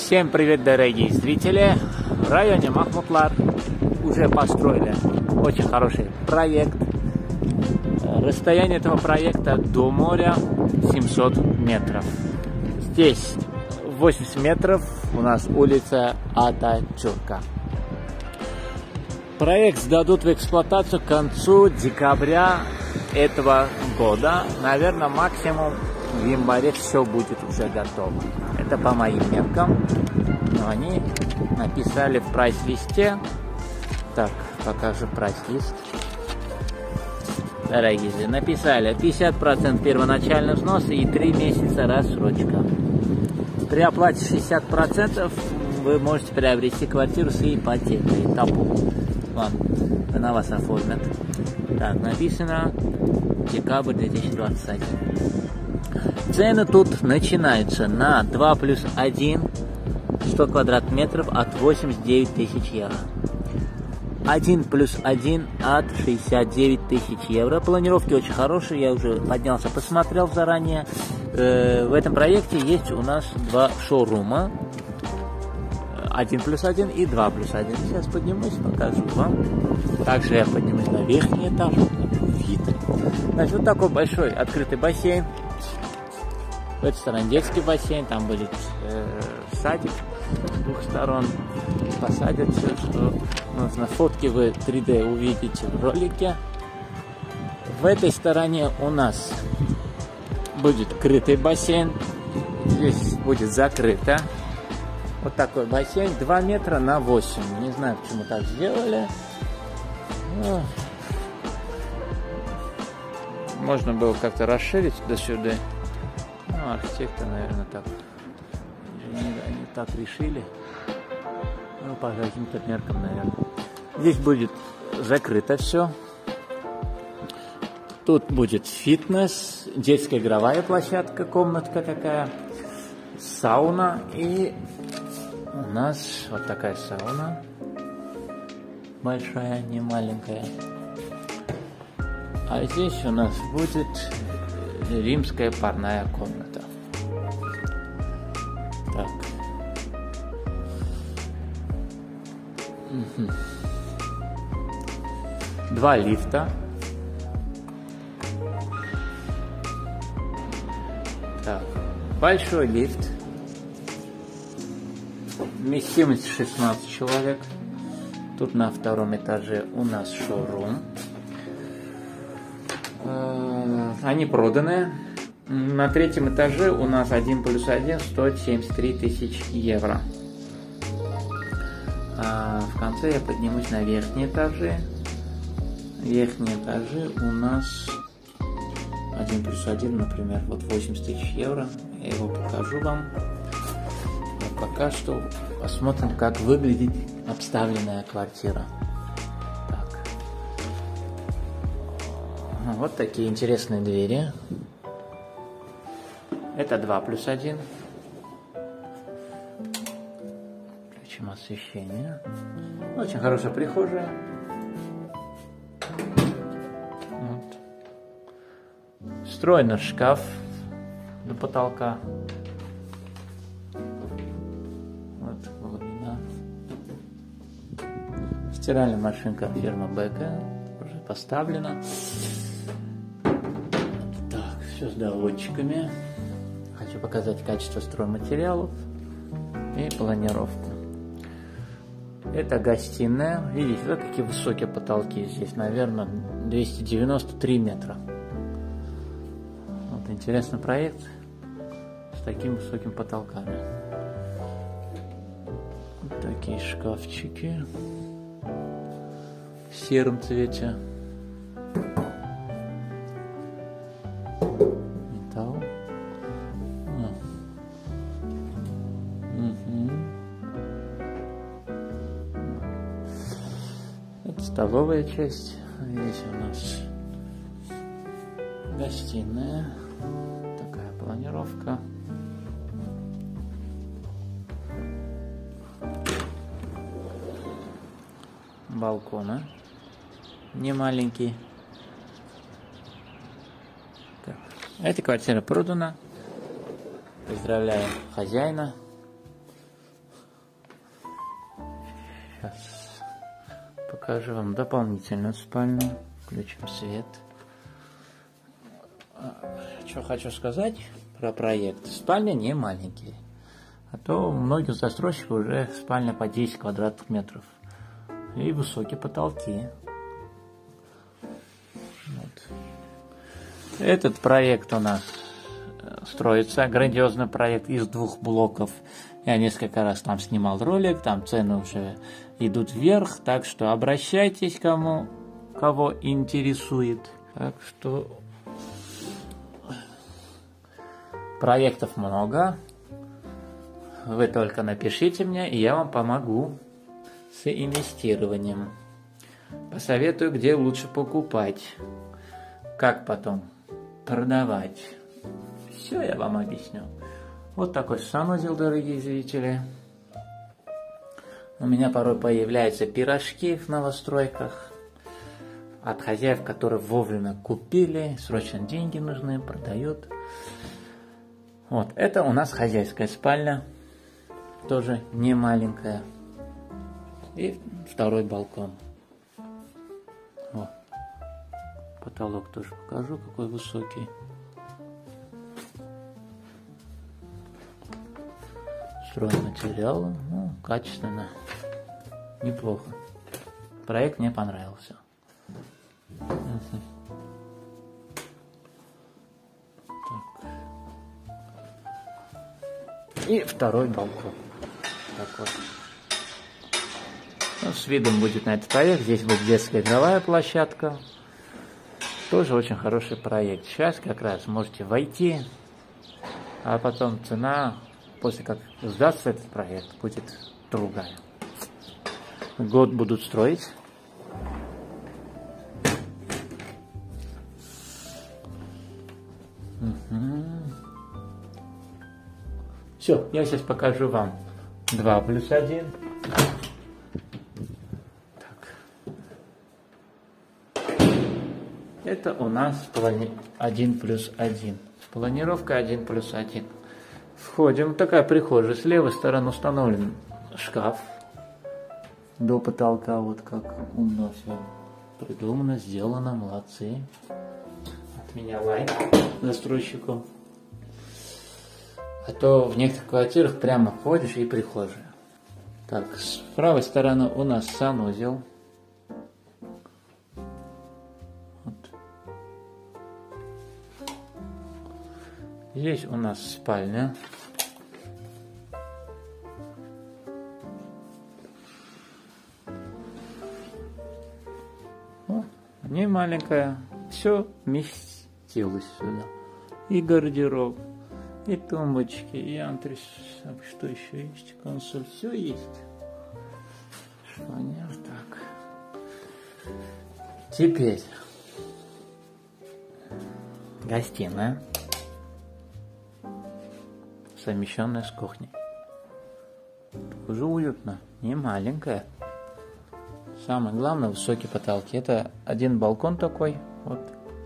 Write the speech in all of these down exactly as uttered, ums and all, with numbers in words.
Всем привет, дорогие зрители! В районе Махмутлар уже построили очень хороший проект. Расстояние этого проекта до моря семьсот метров. Здесь восемьдесят метров у нас улица Ататюрка. Проект сдадут в эксплуатацию к концу декабря этого года. Наверное, максимум в январе все будет уже готово. Это по моим меркам. Но они написали в прайс-листе. Так, покажу прайс-лист. Дорогие, написали пятьдесят процентов первоначальный взнос и три месяца рассрочка. При оплате шестьдесят процентов вы можете приобрести квартиру с ипотекой. Тапу. Ладно, на вас оформят. Так, написано декабрь две тысячи двадцать один. Цены тут начинаются на два плюс один, сто квадратных метров от восемьдесят девять тысяч евро. один плюс один от шестьдесят девять тысяч евро. Планировки очень хорошие, я уже поднялся, посмотрел заранее. Э, в этом проекте есть у нас два шоурума. один плюс один и два плюс один. Сейчас поднимусь, покажу вам. Также я поднимусь на верхний этаж. Вид. Значит, вот такой большой открытый бассейн. В этой стороне детский бассейн. Там будет э, садик с двух сторон. Посадят все, что нужно. Фотки вы три дэ увидите в ролике. В этой стороне у нас будет крытый бассейн. Здесь будет закрыто. Вот такой бассейн, два метра на восемь. Не знаю, почему так сделали. Ну, можно было как-то расширить до сюда. Ну, архитектор, наверное, так. Они, они так решили. Ну, по каким-то меркам, наверное. Здесь будет закрыто все. Тут будет фитнес, детская игровая площадка, комнатка такая, сауна и у нас вот такая сауна, большая, не маленькая. А здесь у нас будет римская парная комната. Так. Угу. Два лифта. Так. Большой лифт. Вместимость шестнадцать человек. Тут на втором этаже у нас шоурум. Они проданы. На третьем этаже у нас один плюс один стоит семьдесят три тысячи евро. А в конце я поднимусь на верхние этажи. Верхние этажи у нас один плюс один, например, вот восемьдесят тысяч евро. Я его покажу вам. Пока что посмотрим, как выглядит обставленная квартира. Так. Вот такие интересные двери. Это два плюс один. Включим освещение. Очень хорошая прихожая. Вот. Встроенный шкаф до потолка. Стиральная машинка фирмы Бека уже поставлена. Так, все с доводчиками. Хочу показать качество стройматериалов и планировку. Это гостиная. Видите, вот какие высокие потолки здесь, наверное, двести девяносто три метра. Вот интересный проект с такими высокими потолками. Вот такие шкафчики. В сером цвете. Металл. А. Угу. Это столовая часть. Здесь у нас гостиная. Такая планировка. Балконы. Не маленький. Так. Эта квартира продана. Поздравляем хозяина. Сейчас покажу вам дополнительную спальню. Включим свет. Что хочу сказать про проект. Спальня не маленькие. А то у многих застройщиков уже спальня по десять квадратных метров. И высокие потолки. Вот. Этот проект у нас строится. Грандиозный проект из двух блоков. Я несколько раз там снимал ролик. Там цены уже идут вверх. Так что обращайтесь, кому, кого интересует. Так что проектов много. Вы только напишите мне, и я вам помогу с инвестированием. Посоветую, где лучше покупать, как потом продавать. Все я вам объясню. Вот такой санузел, дорогие зрители. У меня порой появляются пирожки в новостройках от хозяев, которые вовремя купили, срочно деньги нужны, продают. Вот, это у нас хозяйская спальня. Тоже не маленькая. И второй балкон. О, потолок тоже покажу, какой высокий. Стройматериалы, ну, качественно, неплохо. Проект мне понравился. Угу. И второй балкон. Такой. Ну, с видом будет на этот проект. Здесь будет детская игровая площадка. Тоже очень хороший проект. Сейчас как раз можете войти, а потом цена, после как сдастся этот проект, будет другая. Год будут строить. Угу. Все, я сейчас покажу вам два плюс один. Так. Это у нас плани... один плюс один. Планировка один плюс один. Входим. Такая прихожая. С левой стороны установлен шкаф до потолка. Вот как умно все придумано, сделано. Молодцы. От меня лайк застройщику. А то в некоторых квартирах прямо входишь и прихожая. Так, с правой стороны у нас санузел. Вот. Здесь у нас спальня. О, не маленькая. Все вместилось сюда. И гардероб. И тумбочки, и антрес, что еще есть, консоль, все есть. Шпанер, так. Теперь гостиная, совмещенная с кухней. Уже уютно, не маленькая. Самое главное, высокие потолки. Это один балкон такой, вот.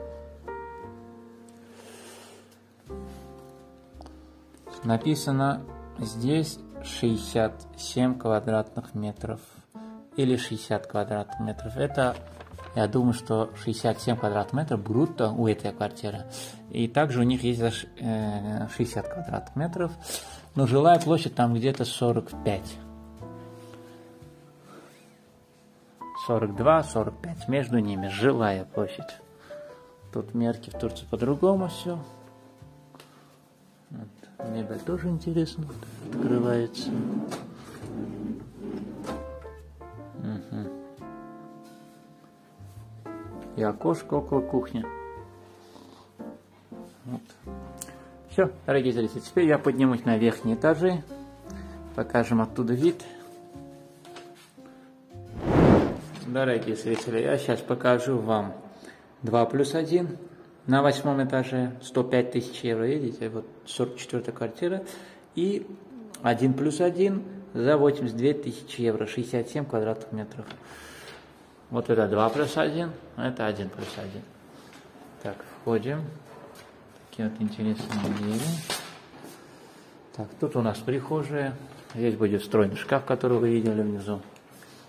Написано здесь шестьдесят семь квадратных метров или шестьдесят квадратных метров. Это, я думаю, что шестьдесят семь квадратных метров брутто у этой квартиры. И также у них есть шестьдесят квадратных метров. Но жилая площадь там где-то сорок пять. сорок два — сорок пять. Между ними жилая площадь. Тут мерки в Турции по-другому все. Вот. Мебель тоже интересно открывается. Угу. И окошко около кухни. Вот. Все, дорогие зрители, теперь я поднимусь на верхние этажи. Покажем оттуда вид. Дорогие зрители, я сейчас покажу вам два плюс один. На восьмом этаже сто пять тысяч евро, видите, вот сорок четвёртая квартира. И один плюс один за восемьдесят две тысячи евро, шестьдесят семь квадратных метров. Вот это два плюс один, это один плюс один. Так, входим. Такие вот интересные двери. Так, тут у нас прихожая. Здесь будет встроенный шкаф, который вы видели внизу.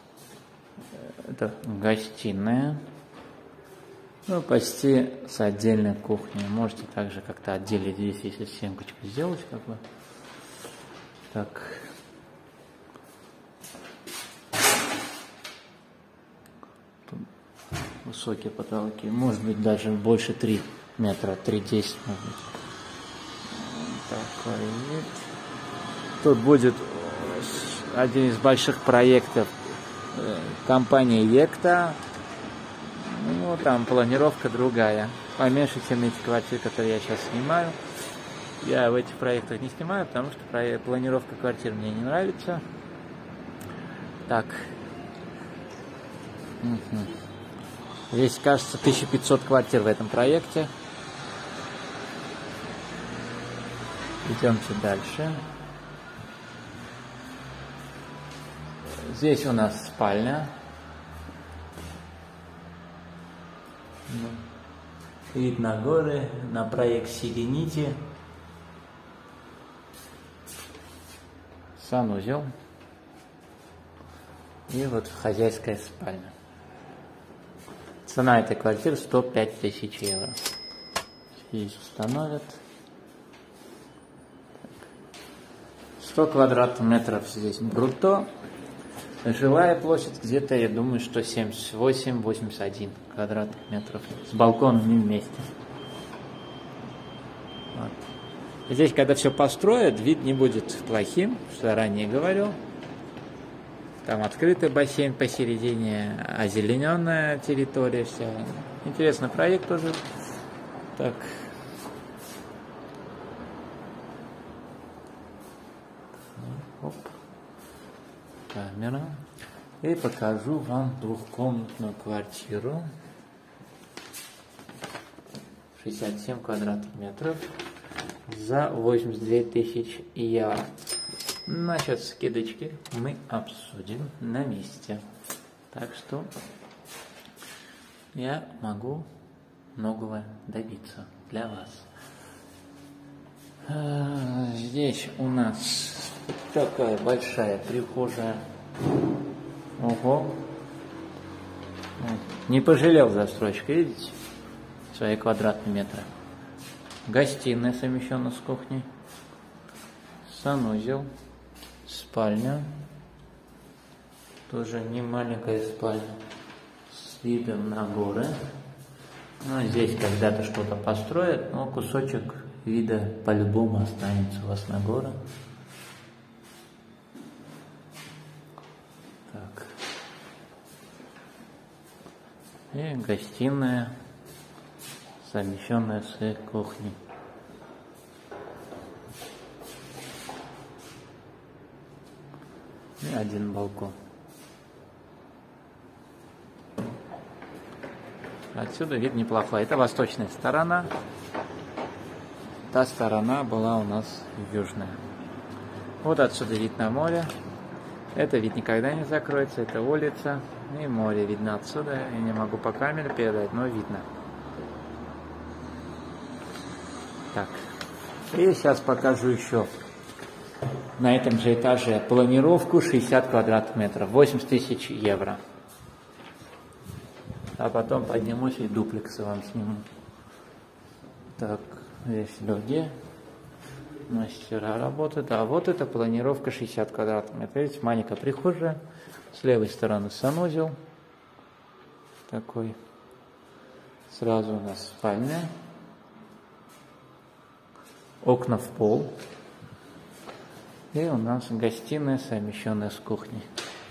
Это гостиная. Ну, почти с отдельной кухней. Можете также как-то отделить здесь, если стеночку сделать, как бы. Так. Тут высокие потолки. Может быть, даже больше три метра, три десять, может быть. Такой вид. Тут будет один из больших проектов компании Векта. Ну, там планировка другая. Поменьше, чем эти квартиры, которые я сейчас снимаю. Я в этих проектах не снимаю, потому что планировка квартир мне не нравится. Так. Угу. Здесь, кажется, тысяча пятьсот квартир в этом проекте. Идемте дальше. Здесь у нас спальня. Вид на горы, на проект Сиренити. Санузел. И вот хозяйская спальня. Цена этой квартиры сто пять тысяч евро. Здесь установят. сто квадратных метров здесь брутто. Жилая площадь где-то, я думаю, что семьдесят восемь — восемьдесят один квадратных метров. С балконами вместе. Вот. Здесь, когда все построят, вид не будет плохим, что я ранее говорил. Там открытый бассейн посередине, озелененная территория вся. Интересный проект тоже. Так. Оп. Камера. И покажу вам двухкомнатную квартиру. шестьдесят семь квадратных метров. За восемьдесят две тысячи евро. Насчет скидочки мы обсудим на месте. Так что я могу многого добиться для вас. Здесь у нас такая большая прихожая. Ого. Не пожалел застройщик, видите? Свои квадратные метры. Гостиная совмещена с кухней. Санузел. Спальня. Тоже не маленькая спальня. С видом на горы. Ну, здесь когда-то что-то построят, но кусочек вида по-любому останется у вас на горы. Так. И гостиная, совмещенная с кухней. И один балкон. Отсюда вид неплохой. Это восточная сторона. Та сторона была у нас южная. Вот отсюда вид на море. Это вид никогда не закроется. Это улица. И море видно отсюда. Я не могу по камере передать, но видно. Так. И сейчас покажу еще на этом же этаже планировку шестьдесят квадратных метров. восемьдесят тысяч евро. А потом поднимусь и дуплексы вам сниму. Так, здесь люди, мастера работают. А вот это планировка шестьдесят квадратных метров. Видите, маленькая прихожая. С левой стороны санузел. Такой. Сразу у нас спальня. Окна в пол. И у нас гостиная, совмещенная с кухней.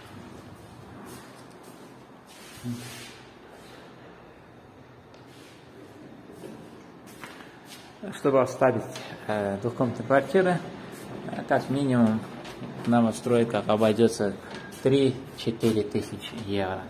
Чтобы оставить э, двухкомнатные квартиры, э, как минимум новостройка обойдется три-четыре тысячи евро.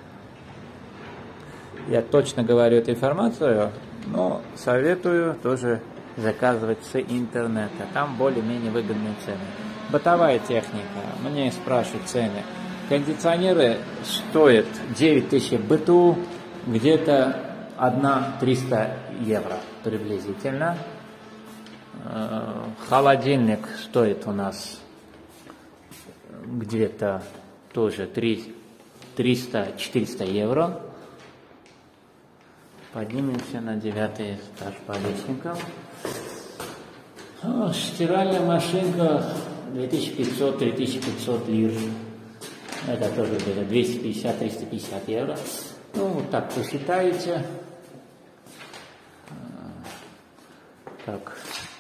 Я точно говорю эту информацию, но советую тоже заказывать с интернета. Там более-менее выгодные цены. Бытовая техника. Мне спрашивают цены. Кондиционеры стоят девять тысяч быту, где-то триста евро приблизительно. Холодильник стоит у нас где-то тоже три триста-четыреста евро. Поднимемся на девятый этаж по лестникам. О, стиральная машинка две тысячи пятьсот — три тысячи пятьсот лир. Это тоже где-то двести пятьдесят — триста пятьдесят евро. Ну, вот так посчитаете. Так.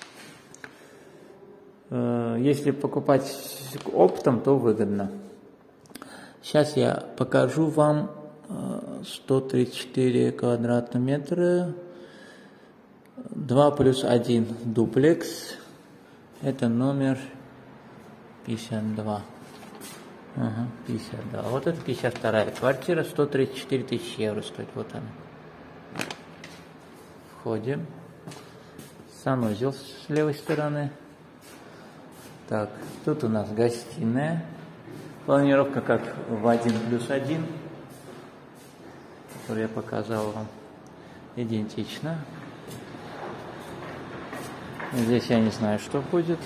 Если покупать оптом, то выгодно. Сейчас я покажу вам сто тридцать четыре квадратных метра, два плюс один дуплекс, это номер пятьдесят два. Ага, пятьдесят два. Вот это пятьдесят вторая квартира, сто тридцать четыре тысячи евро стоит. Вот она. Входим. Санузел с левой стороны. Так, тут у нас гостиная. Планировка как в один плюс один, которую я показал вам, идентично. Здесь я не знаю, что будет.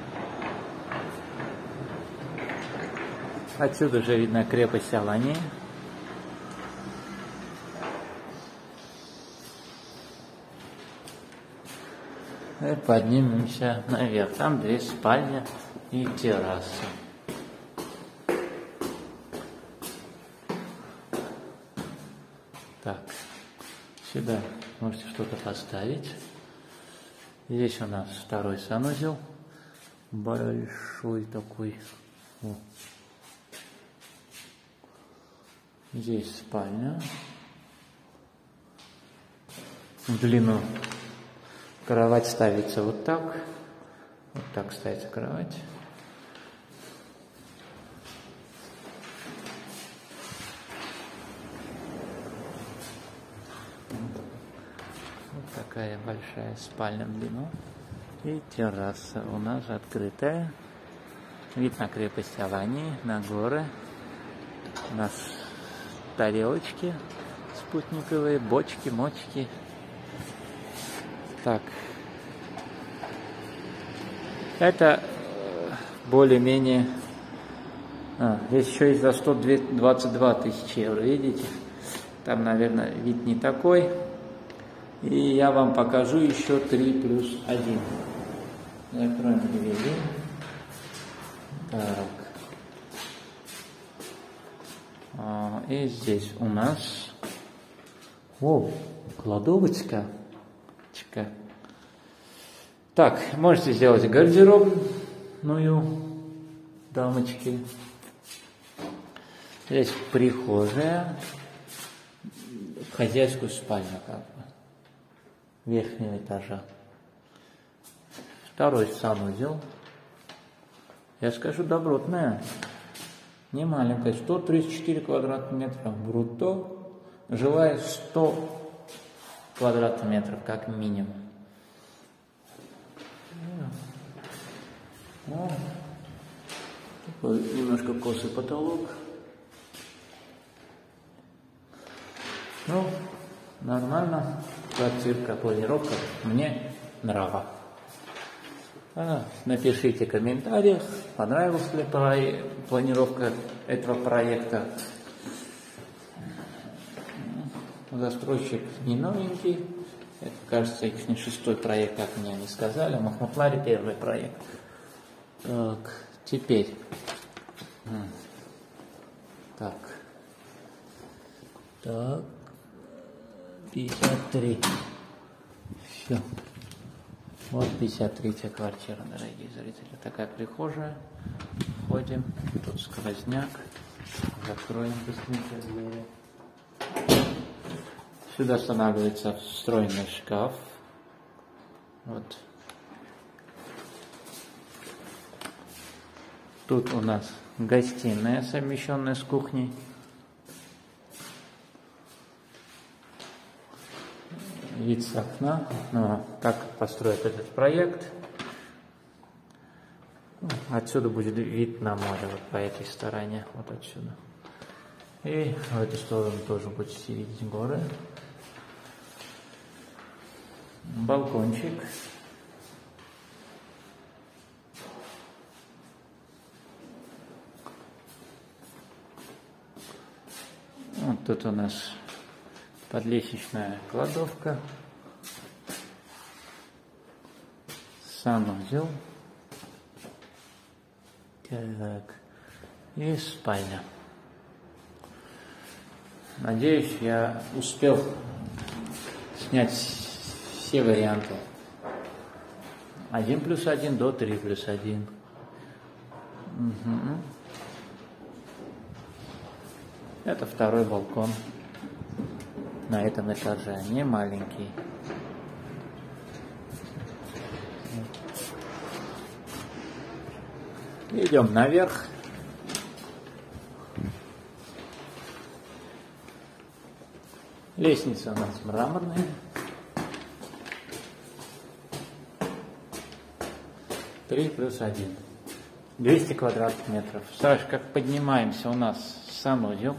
Отсюда же видно крепость Алании. И поднимемся наверх. Там две спальни и терраса. Так, сюда можете что-то поставить. Здесь у нас второй санузел. Большой такой. О. Здесь спальня. В длину. Кровать ставится вот так. Вот так ставится кровать. Вот такая большая спальня в длину. И терраса у нас открытая. Вид на крепость Алании, на горы. У нас тарелочки спутниковые, бочки, мочки. Так, это более-менее, а, здесь еще есть за сто двадцать два тысячи евро, видите? Там, наверное, вид не такой. И я вам покажу еще три плюс один. Закроем двери. Так. А, и здесь у нас, о, кладовочка. Так, можете сделать гардеробную, дамочки. Здесь прихожая, хозяйскую спальню, как бы, верхнего этажа. Второй санузел. Я скажу, добротная, не маленькая, сто тридцать четыре квадратных метра брутто, жилая сто квадратных метров как минимум. О, такой немножко косый потолок. Ну, нормально. Квартирка, планировка мне нравится. А, напишите в комментариях, понравилась ли планировка этого проекта. Застройщик не новенький. Это, кажется, их не шестой проект, как мне они сказали. Махмутлари первый проект. Так, теперь. Так. Так. пятьдесят три. Все. Вот пятьдесят третья квартира, дорогие зрители. Такая прихожая. Входим. Тут сквозняк. Закроем быстренько двери. Сюда устанавливается встроенный шкаф. Вот. Тут у нас гостиная, совмещенная с кухней. Вид с окна. Ну, как построить этот проект. Отсюда будет вид на море, вот по этой стороне, вот отсюда. И в эту сторону тоже будете видеть горы. Балкончик. тут у нас подлестничная кладовка, санузел, так, и спальня. Надеюсь, я успел снять все варианты. Один плюс один до три плюс один. Угу. Это второй балкон на этом этаже, не маленький. Идем наверх. Лестница у нас мраморная. три плюс один. двести квадратных метров. Сразу как поднимаемся, у нас санузел.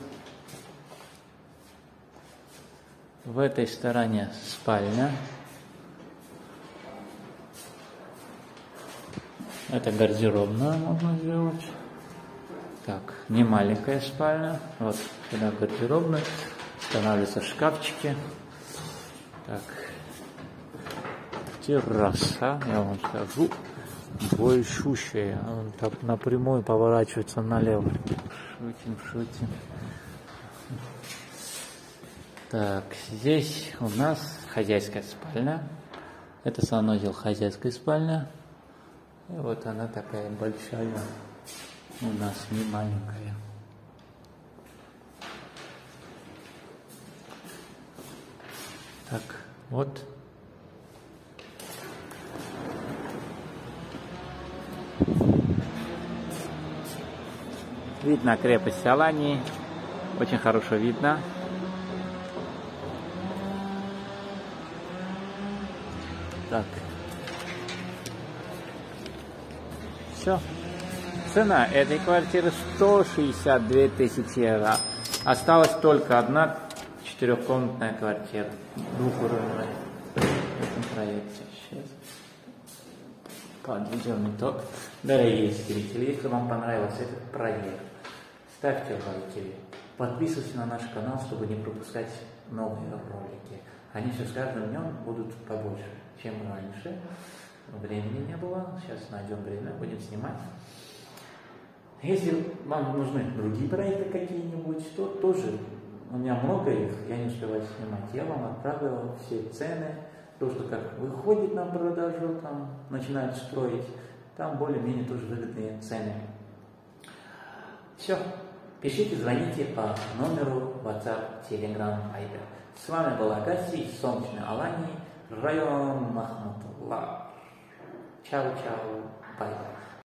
В этой стороне спальня. Это гардеробная можно сделать. Так, не маленькая спальня. Вот сюда гардеробная. Устанавливаются шкафчики. Так. Терраса, я вам скажу, большущая. Он так напрямую поворачивается налево. Шутим, шутим. Так, здесь у нас хозяйская спальня. Это санузел, хозяйская спальня. И вот она такая большая. У нас не маленькая. Так, вот. Видно крепость Алании. Очень хорошо видно. Так. Все. Цена этой квартиры сто шестьдесят две тысячи евро. Осталась только одна четырехкомнатная квартира. Двухуровневая. В этом проекте. Сейчас. Подведем итог. Дорогие зрители, если вам понравился этот проект, ставьте лайки. Подписывайтесь на наш канал, чтобы не пропускать новые ролики. Они все с каждым днем будут побольше, чем раньше. Времени не было. Сейчас найдем время, будем снимать. Если вам нужны другие проекты какие-нибудь, то тоже у меня много их, я не успеваю снимать. Я вам отправил все цены, то, что как выходит на продажу, там начинают строить, там более-менее тоже выгодные цены. Все. Пишите, звоните по номеру WhatsApp, Telegram, Viber. С вами был Агаси из солнечной Алании, район Махмутуллах. Чао-чао, бай-бай.